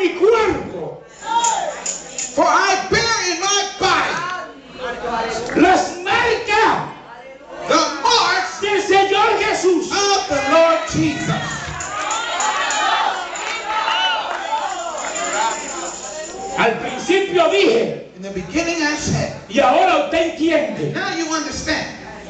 mi cuerpo. For I bear in my body Las marcas the marks del Señor Jesús. of the Lord Jesus. Al principio dije, In the beginning I said, y ahora usted entiende. now you understand.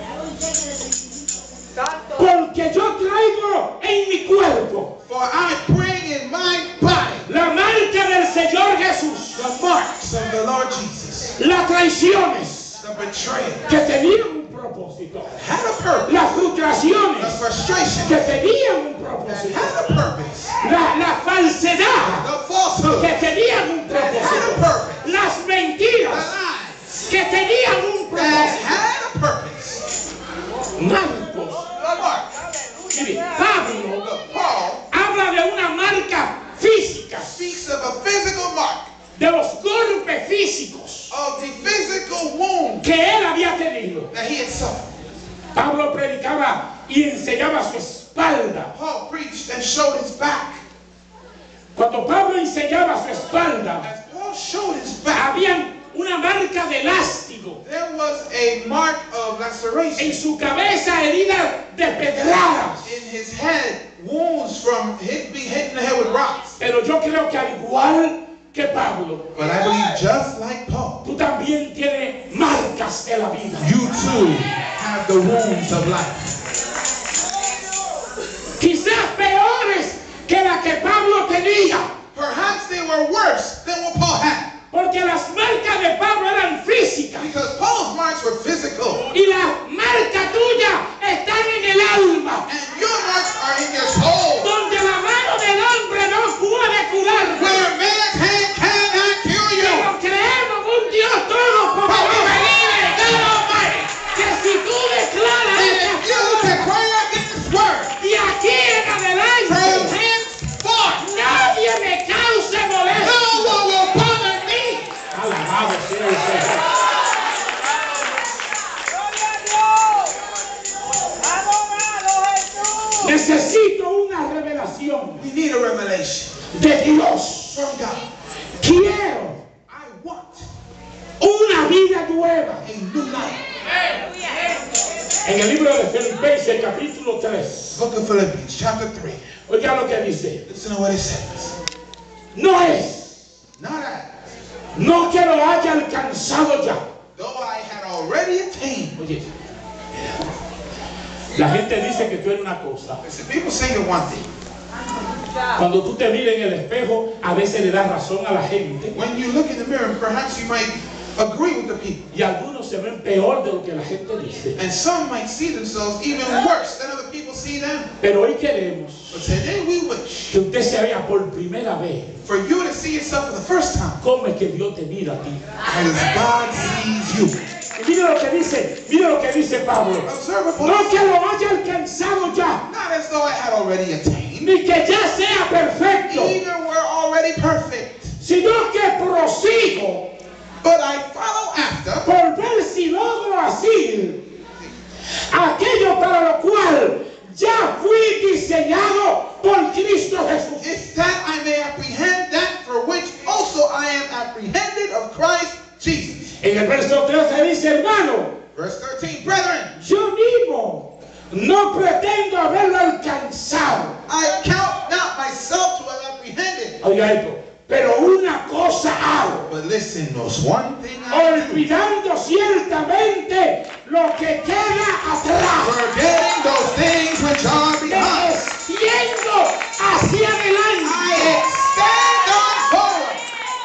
Porque yo traigo en mi cuerpo For I bring in my body la marca del Señor Jesús. the marks of the Lord Jesus. Las traiciones The betrayal que tenían un propósito. had a purpose. Las The frustraciones frustration que tenían un that propósito. had a purpose. La falsedad The falsehood que tenían un that had a propósito. purpose. Las The mentiras lies que tenían un that propósito. had a purpose. Marcos, The mark. mire, Pablo Look, Paul habla de una marca física, speaks of a physical mark, de los golpes físicos of the physical wound que él había tenido. that he had suffered. Pablo predicaba y enseñaba su espalda. Paul preached and showed his back. Cuando Pablo enseñaba su espalda, As Paul showed his back, había una marca de elástico. there was a mark of laceration. En su cabeza heridas de pedradas. In his head, wounds from being hit in the head with rocks. Pero yo creo que al igual que Pablo, But I believe just like Paul, tú también tienes marcas de la vida. you too have the wounds of life. Quizás peores que la que Pablo tenía. Perhaps they were worse than what Paul had. Porque las marcas de Pablo eran físicas. Because Paul's marks were physical. Y las marcas tuyas están en el alma. And your marks are in your soul. Donde la mano del hombre no puede curarte. Where man's hand cannot cure you. Pero creemos un Dios todopoderoso. Que si tú declaras And esta if you declare this word, de aquí en from adelante, henceforth, nadie me cause molestia. no one will bother me. Alabado sea el Señor. Necesito una revelación We need a revelation de Dios. from God. Quiero I want una vida nueva. a new life. En el libro de Filipenses, capítulo 3. Book of Philippians, chapter 3. Oiga lo que dice. Listen to what it says. No es, Not as, no que lo haya alcanzado ya. though I had already attained. Oye, la gente dice que tú eres una cosa. Listen, people say you're one thing. Cuando tú te miras en el espejo, a veces le das razón a la gente. When you look in the mirror, perhaps you might agree with the people. Y algunos se ven peor de lo que la gente dice. And some might see themselves even worse than other people see them. Pero hoy queremos But today we wish que usted se vea por primera vez for you to see yourself for the first time cómo es que Dios te mira a ti. as God sees you. Y mira lo que dice Pablo. Observe what Paul No says. que lo haya alcanzado ya, Not as though I had already attained, ni que ya sea perfecto, either we're already perfect, sino que prosigo but I follow after por ver si logro así aquello para lo cual ya fui diseñado por Cristo Jesús. if that I may apprehend that for which also I am apprehended of Christ Jesus. En el verso 13 dice, hermano, Verse 13, brethren, yo mismo no pretendo haberlo alcanzado. I count not myself to have apprehended. Oiga esto, pero una cosa hago, But listen, there's one thing I do. olvidando ciertamente lo que queda atrás, Forgetting those things which are behind. extiendo hacia adelante. I extend on forward.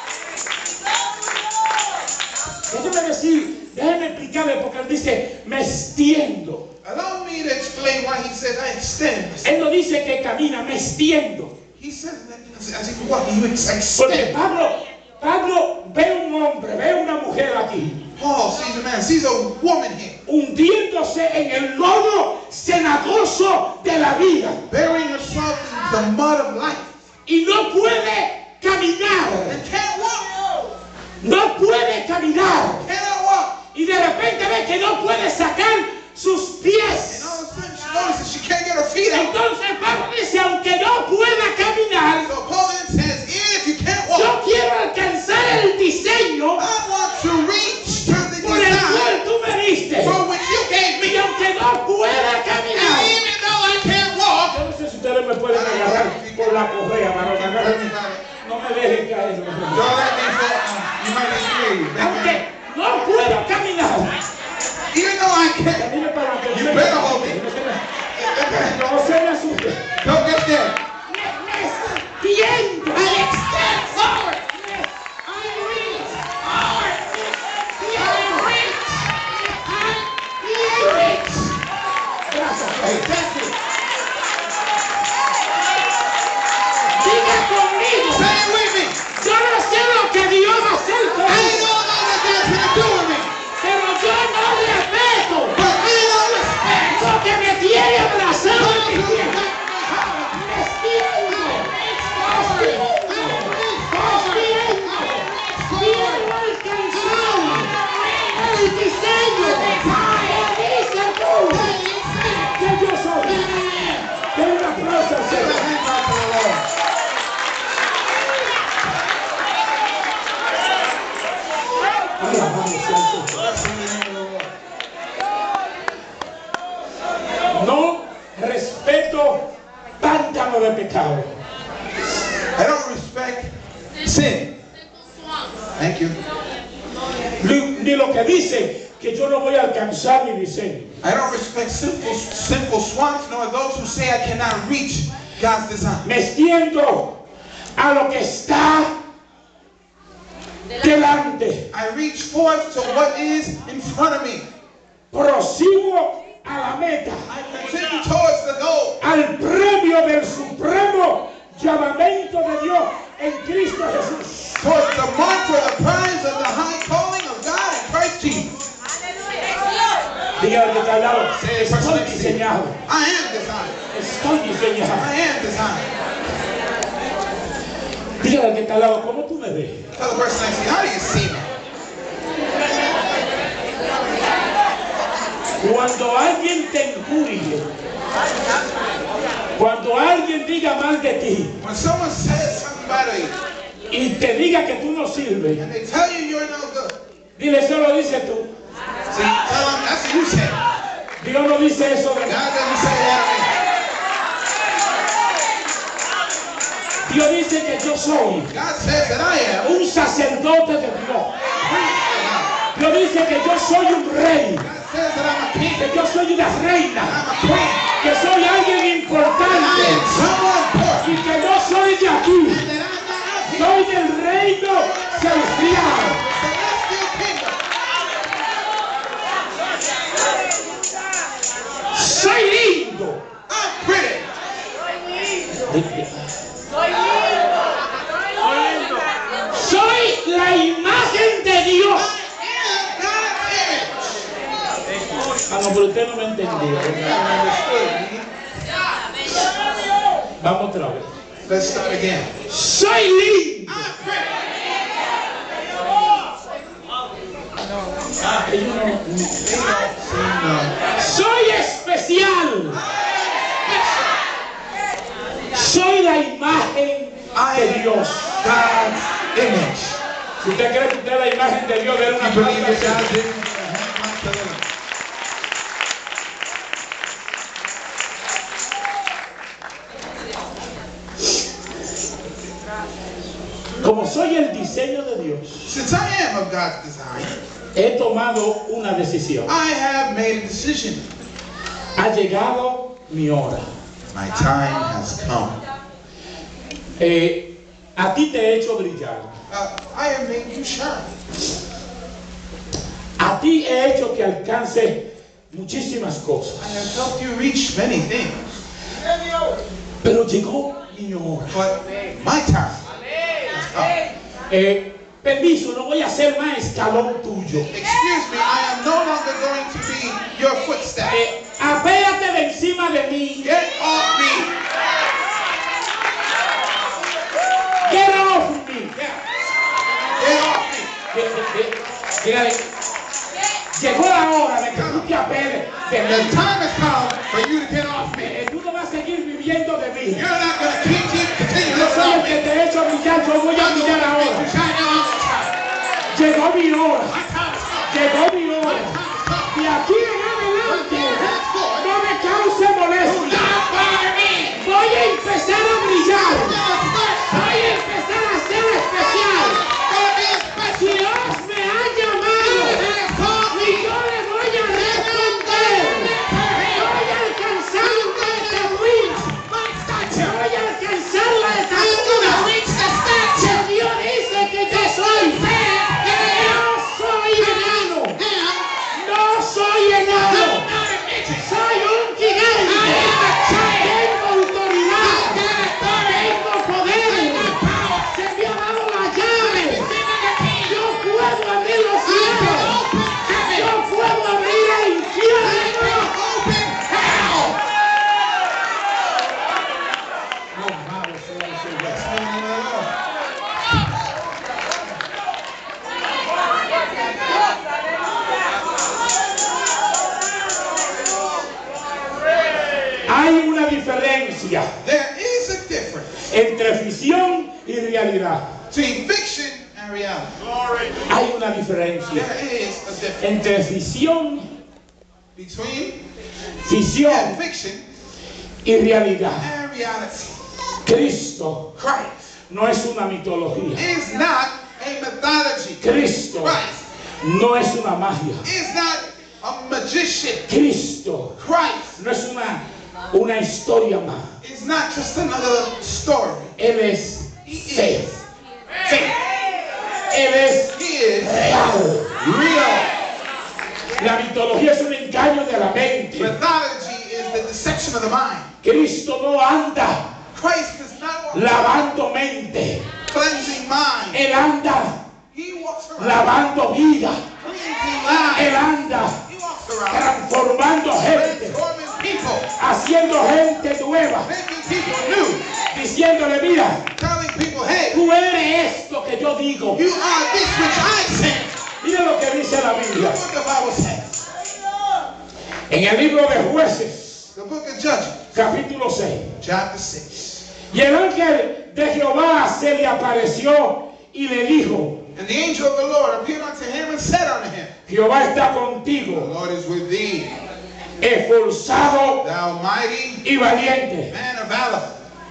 Déjeme explicarle porque él dice, me extiendo. Allow me to explain why he says I extend. Él no dice que camina, me extiendo. He says that as if walking, you Porque extend. Pablo ve un hombre, ve una mujer aquí, Paul sees a man, sees a woman here, hundiéndose en el lodo cenagoso de la vida. burying herself in the mud of life. Y no puede caminar. And can't walk. No puede caminar. Cannot walk. Y de repente ve que no puede sacar sus And pies. all of a sudden she notices she can't get her feet out. Entonces Pablo dice, aunque no pueda caminar, So Paul then says, if you can't eso. Don't let me fall. You might need to hear you. Aunque no puedo caminar. Even though I can't, Camine para adelante. you better hold me. No se me asuste. Don't get scared. Me extiendo. I extend forward. I reach forward. I reach. Gracias. Hey, that's it. Diga conmigo. Say it with me. Yo no sé lo que Dios va a hacer I conmigo, don't know what God's gonna do with me, pero yo no respeto but I don't respect. porque me tiene abrazado en mis pies. El diseño que dice tú que yo soy. Que un aplauso al Give a Señor. hand clap to the Lord. Alabado sea el Señor. Bless the name of the Lord. No respeto pántano de pecado. I don't respect sin. Thank you. Ni lo que dice que yo no voy a alcanzar mi diseño. I don't respect sinful swamps, nor those who say I cannot reach God's design. Me extiendo a lo que está delante. I reach forth to what is in front of me. Prosigo a la meta, I continue towards the goal, al premio del supremo llamamiento de Dios en Cristo Jesús. towards the mark for the prize of the high calling of God in Christ Jesus. Diga al que está al lado, Say it, person estoy next to you. diseñado, I am designed. estoy diseñado. I am designed. Diga al que está al lado, ¿cómo tú me ves? Tell the person next to you, how do you see me? Cuando alguien te injurie, cuando alguien diga mal de ti When someone says something bad to you, y te diga que tú no sirves, and they tell you you're no good, dile, eso lo dices tú. see, tell them that's what you say. Dios no dice eso de God mí. doesn't say that Dios dice que yo soy to me. God says that I am. un sacerdote de Dios. Priest of God. Dios dice que yo soy un rey, God says that I'm a king. que yo soy una reina, I'm a queen. que soy alguien I importante am someone important. y que no soy de aquí, And that I'm not of here. soy del reino celestial. Celestial kingdom. Soy lindo. I'm pretty. Soy la imagen de Dios. I am God's image. Ah, no, pero usted no me entendió. Vamos otra vez. Let's start again. Soy lindo. I'm pretty. Ellos no- No. Soy especial. Soy la imagen de Dios. God's image. Si usted cree que usted es la imagen de Dios, déle una You believe aplauso that al God's Señor. image? A hand clap to the Lord. Como soy el diseño de Dios, Since I am of God's design, he tomado una decisión. I have made a decision. Ha llegado mi hora. My time has come. A ti te he hecho brillar. I have made you shine. A ti he hecho que alcance muchísimas cosas. I have helped you reach many things. Pero llegó mi hora. But my time has come. Permiso, no voy a ser más escalón tuyo. Excuse me, I am no longer going to be your footstep. Apégate de encima de mí. Get off me. Get off me. Get off me. Dígale, llegó la hora de que tú te apegues de The mí. time has come for you to get off me. Tú no vas a seguir viviendo de mí. You're not going to continue Yo to soy el love que me. te he hecho brillar, yo voy a I'm the one brillar that made ahora. you shine. Now I'm going to shine. Llegó mi hora. My time has come. Llegó mi hora. My time has come. Y aquí en adelante no me cause molestia. Not bother me. Voy a empezar a brillar. Now start Voy a empezar a ser especial. diferencia There is a difference entre ficción y realidad. between fiction and reality. Hay una diferencia There is a difference entre ficción between ficción fiction y realidad. and reality. Cristo Christ no es una mitología. is not a mythology. Cristo Christ no es una magia. is not a magician. Cristo Christ no es una historia más. is not just another story. Él es fe. Faith. Él es He is real. real. La mitología es un engaño de la mente. Mythology is the deception of the mind. Cristo no anda Christ is not lavando mente. cleansing mind. Él anda He walks around lavando vida. cleansing Él lives. anda He walks around transformando gente, transforming people, haciendo gente nueva, making people new, diciéndole, mira, telling people, hey, tú eres esto que yo digo. you are this which I say. Mira lo que dice la Look Biblia. what the Bible says. En el libro de Jueces, The book of Judges, capítulo 6. chapter 6. Y el ángel de Jehová se le apareció y le dijo, And the angel of the Lord appeared unto him and said unto him, Jehová está The contigo, Lord is with thee, esforzado thou mighty y valiente. man of valor.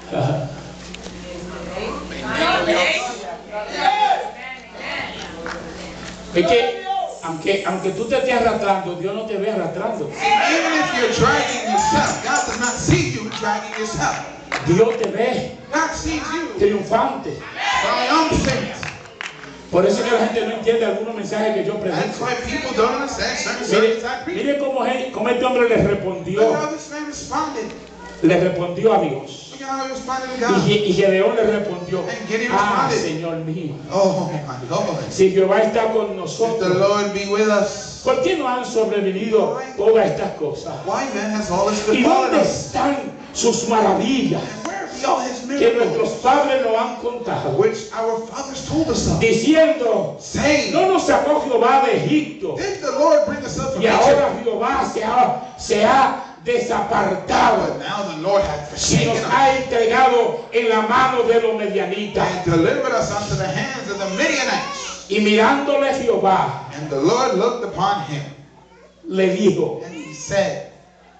Es que aunque tú te estés arrastrando, Dios no te ve arrastrando. Even if you're dragging yourself, God does not see you dragging yourself. Dios te ve God sees you triunfante. triumphant. Por eso es que la gente no entiende algunos mensajes que yo That's predico. why people don't understand certain Mire, sermons I preach. mire cómo este hombre le Look respondió. how this man responded. Le respondió a Dios. Look how he responded to God. Y Gedeón le respondió, And Gideon ah, responded. Señor mío, Oh my Lord. si Jehová está con If the nosotros, Lord be with us, ¿por qué no han sobrevenido todas estas cosas? why then has all this ¿Y befallen dónde us? están sus maravillas And where be all his que nuestros miracles, padres nos han contado? which our fathers told us of? Diciendo, Saying, no nos sacó Jehová de Egipto did the Lord bring us up from y Egypt? ahora Jehová se ha desapartado But now the Lord hath y forsaken nos us ha entregado en la mano de los medianitas. and delivered us unto the hands of the Midianites. Y mirándole Jehová, And the Lord looked upon him, le dijo, and he said,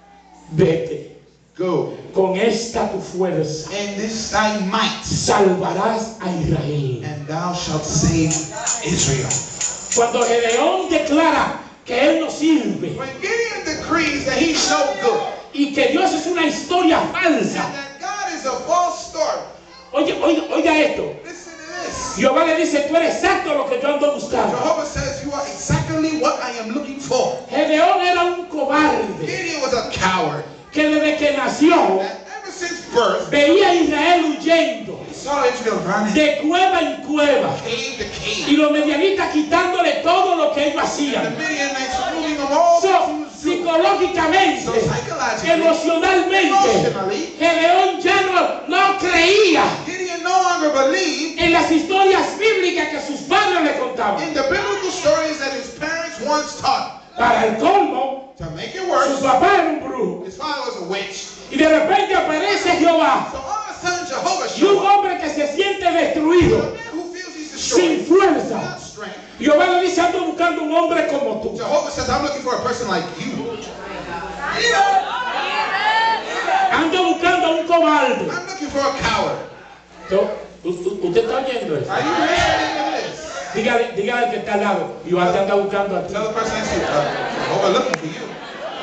vete, Go, con esta tu fuerza in this thy might, salvarás a Israel. and thou shalt save Israel. Cuando Gedeón declara que él no sirve When Gideon decrees that he's no good, y que Dios es una historia and falsa, that God is a false story, oiga esto, listen to this. Jehová le dice, tú eres exacto lo que yo ando buscando. Jehovah says, you are exactly what I am looking for. Gedeón era un cobarde Gideon was a coward. que desde que nació And ever since birth, veía a Israel huyendo he saw Israel running de cueva en cueva cave to y cave. los medianitas quitándole todo lo que ellos And hacían. the Midianites removing them all. So, psicológicamente, So psychologically, emocionalmente, Gedeón ya no creía Gideon no longer believed en las historias bíblicas que sus padres le contaban. in the biblical stories that his parents once taught. Para el colmo, To make it su worse, papá era un brujo. his father was a witch. Y de repente aparece Jehová So all of a sudden, Jehovah y un showed up. hombre que se siente A destruido, man who feels he's sin destroyed, fuerza. without strength. Jehová le dice, ando buscando un hombre como tú. Jehovah says, I'm looking for a person like you. Ando buscando a un cobarde. I'm looking for a coward. ¿Usted está oyendo eso? Are you listening to this? Dígale al que está al lado, Jehová te anda buscando a ti. Tell the person next to you, Jehovah looking for you.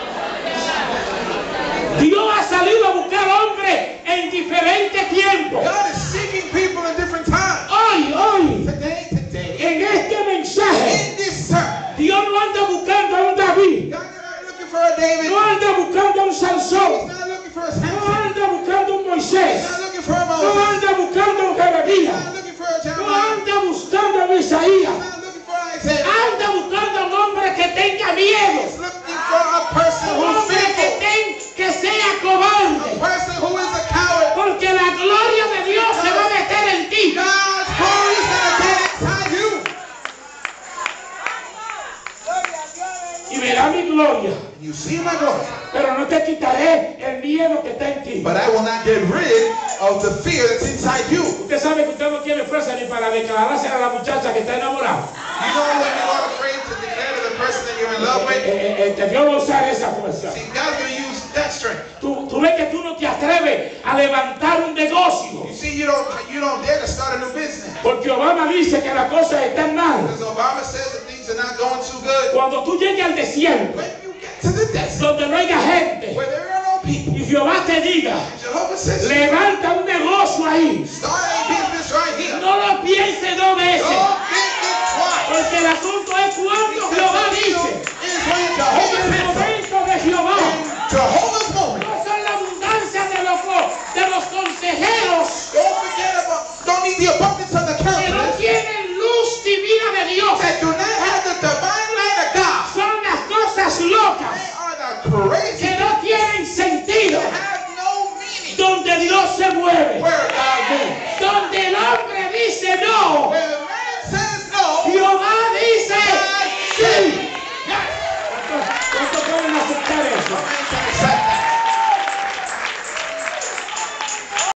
Dios ha salido a buscar hombres en diferentes tiempos. God is seeking people in different times. Hoy, Today, en este mensaje, in this sermon, Dios no anda buscando a un David, God is not looking for a David. no anda buscando a un He's Sansón, not looking for a no Samson. anda buscando a un He's Moisés, not looking for a no Moses. anda buscando a un He's Jeremías, not looking for a no Jeremiah. anda buscando a un He's Isaías, not looking for an Isaiah. anda buscando a un hombre que tenga miedo, He's looking for a person un who's hombre fearful. que sea A cobarde, person who is a coward. porque la gloria de Dios se va a meter en ti. God's glory is going to get inside you. Y verá mi gloria And you see my glory. pero no te quitaré el miedo que está en ti. But I will not get rid of the fear that's inside you. Usted sabe que usted no tiene fuerza ni para declararse a la muchacha que está enamorada. You know when you are afraid to declare to the person that you're in love with? Dios va a usar esa fuerza. See, God's going to use that strength. Tú ves que tú no te atreves a levantar un negocio. You see, you don't dare to start a new business. Porque Obama dice que las cosas están mal. Because Obama says that things are not going too good. Cuando tú llegues al desierto, When you get to the desert, donde no haya gente, where there are no people, y Jehová te diga, Jehovah says, levanta un negocio ahí, start a business right here. no lo pienses dos veces. Don't think it twice. Porque el asunto es cuando Jehová dice. Is when En Jehovah el says, momento de Jehová. Jehovah's moment. No son la abundancia de los consejeros Don't need the abundance of the que no counselors tienen luz divina de Dios. that do not have the divine light of God. Son las cosas locas They are the crazy que no tienen sentido that have no meaning donde Dios se mueve. where God moves.